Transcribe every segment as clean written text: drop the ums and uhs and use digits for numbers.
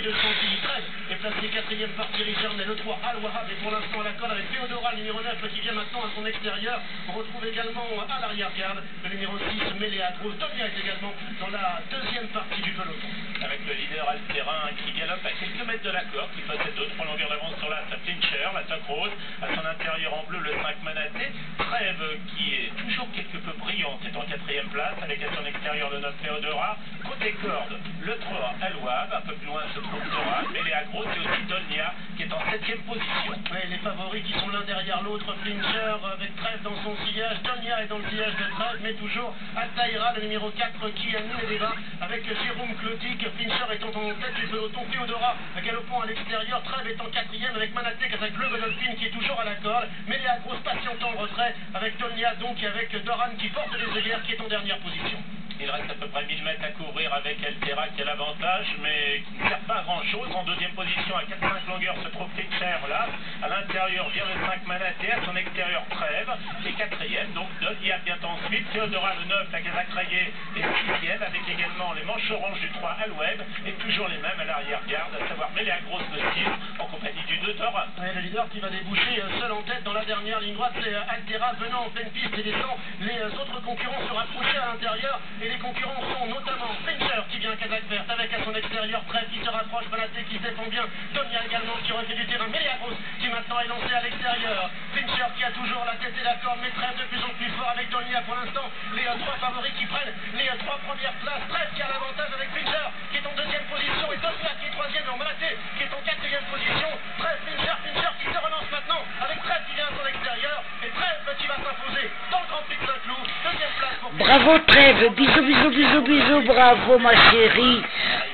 partie de Chantilly. Trèves est placé quatrième par Thierry Jarnet. Le 3, Al-Wahab est pour l'instant à la corde avec Théodora, le numéro 9, qui vient maintenant à son extérieur. On retrouve également à l'arrière-garde le numéro 6, Méléagros. Donia est également dans la deuxième partie du peloton. Avec le leader Altera qui galope à quelques mètres de la corde, qui possède 2-3 longueurs d'avance sur la Flincher, la Toc Rose, à son intérieur en bleu le 5 Manaté. Trèves qui est toujours quelque peu brillante, est en quatrième place, avec à son extérieur le 9 Théodora. Côté corde, le 3 Al-Wahab, un peu plus loin se trouve Dora, Méléagros et aussi Donia qui est en 7e position. Ouais, les favoris qui sont l'un derrière l'autre, Flincher avec Trèves dans son sillage, Donia est dans le sillage de Trèves, mais toujours Altaïra, le numéro 4 qui anime les débats avec Jérôme Clotic. Flincher étant en tête du peloton, Théodora galopant à l'extérieur, Trèves est en quatrième avec Manaté avec Bleu Godolphin qui est toujours à la corde, Méléagros patientant en retrait avec Donia donc avec Doran qui porte les œillères qui est en dernière position. Il reste à peu près 1000 mètres à courir avec Altera qui a l'avantage, mais qui ne sert pas à grand chose. En deuxième position, à 4-5 longueurs, se trouve Flincher là. À l'intérieur vient le 5 Manaté, à son extérieur Trèves. Et quatrième, donc Donia vient ensuite. Théodora, le 9, la casaque rayée, est sixième, avec également les manches oranges du 3 Al-Wahab, et toujours les mêmes à l'arrière-garde, à savoir Méléagros le 6, en compagnie du 2 Doran. Ouais, le leader qui va déboucher seul en tête dans la dernière ligne droite, c'est Altera venant en pleine piste et laissant les autres concurrents se rapprocher à l'intérieur. Et les concurrents sont notamment Flincher qui vient à casaque verte avec à son extérieur Trèves qui se rapproche, Manaté qui se défend bien, Donia également qui refait du terrain, Méléagros qui maintenant est lancé à l'extérieur, Flincher qui a toujours la tête et la corde, mais Trèves de plus en plus fort avec Donia pour l'instant, les trois favoris qui prennent les trois premières places, Trèves qui a l'avantage avec Flincher qui est en deuxième position et Donia qui est troisième, non Manaté qui est en quatrième position, Trèves, Flincher qui se relance maintenant avec Trèves qui vient à son extérieur et Trèves qui va s'imposer dans le Grand Prix de Saint-Cloud, deuxième place pour Bravo Trèves, bisous, bisous, bisous, bisous, bravo ma chérie,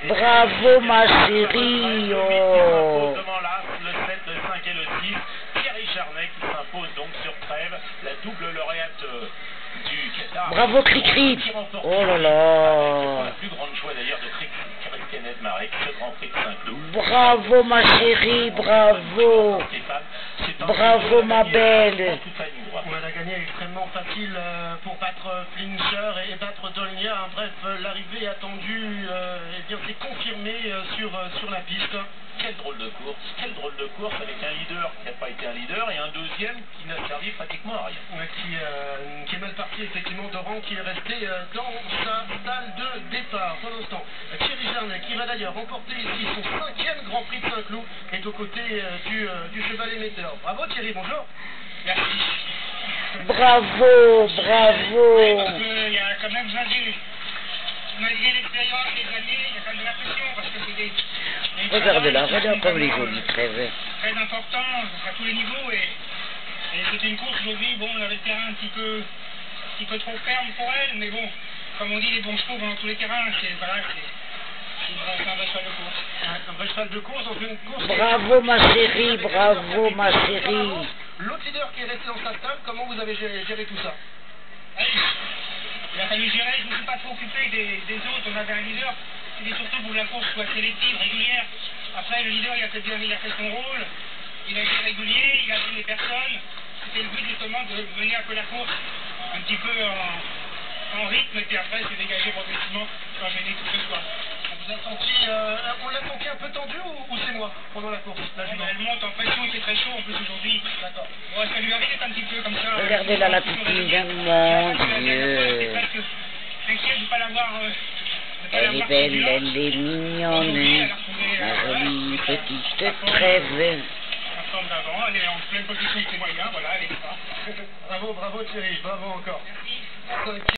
bravo ma chérie, oh. Devant l'As, le 7, le 5 et le 6, Thierry Jarnet qui s'impose donc sur Trèves, la double lauréate du Qatar. Bravo Cricri, oh là là. La plus grande joie d'ailleurs de Christiane Edmarek, ce Grand Prix de Saint-Cloud. Bravo ma chérie, bravo, bravo ma belle. Elle a gagné extrêmement facile pour battre Flincher et battre Donia. Bref, l'arrivée attendue c'est confirmé sur la piste. Quelle drôle de course avec un leader qui n'a pas été un leader et un deuxième qui n'a servi pratiquement à rien. Qui est mal parti effectivement, Doran qui est resté dans sa salle de départ. Pour l'instant, Thierry Jarnet qui va d'ailleurs remporter ici son 5e Grand Prix de Saint-Cloud est aux côtés du cheval émetteur. Bravo Thierry, bonjour. Merci. Bravo, bravo. Il y a quand même malgré l'expérience des années, il y a quand même de la pression parce que c'est des Regardez-la, regardez comme les jolies Trèves. très important à tous les niveaux et c'était une course aujourd'hui, bon on avait le terrain un petit peu trop ferme pour elle, mais bon, comme on dit les bons chevaux vont dans tous les terrains, c'est un vrai cheval de course. Un vrai cheval de course, donc une course. Bravo ma chérie, bravo ma chérie. L'autre leader qui est resté dans sa stable, comment vous avez géré tout ça? Il a fallu gérer, je ne me suis pas trop occupé des autres, on avait un leader, c'était surtout pour que la course soit sélective, régulière. Après le leader il a fait son rôle, il a été régulier, il a vu les personnes, c'était le but justement de mener un peu la course un petit peu en rythme et puis après se dégager progressivement sans gêner tout ce soir. On l'a senti un peu tendu ou c'est moi pendant la course? Elle monte en pression, il fait très chaud en plus aujourd'hui. D'accord. Bon, ça lui arrive d'être un petit peu comme ça. Regardez là la petite, mon Dieu. T'inquiète de ne pas l'avoir. Elle est belle, elle est mignonne, ma jolie petite Trèves. En forme d'avant, elle est en pleine position de ses moyens, voilà, elle est là. Bravo Thierry, bravo encore. Merci.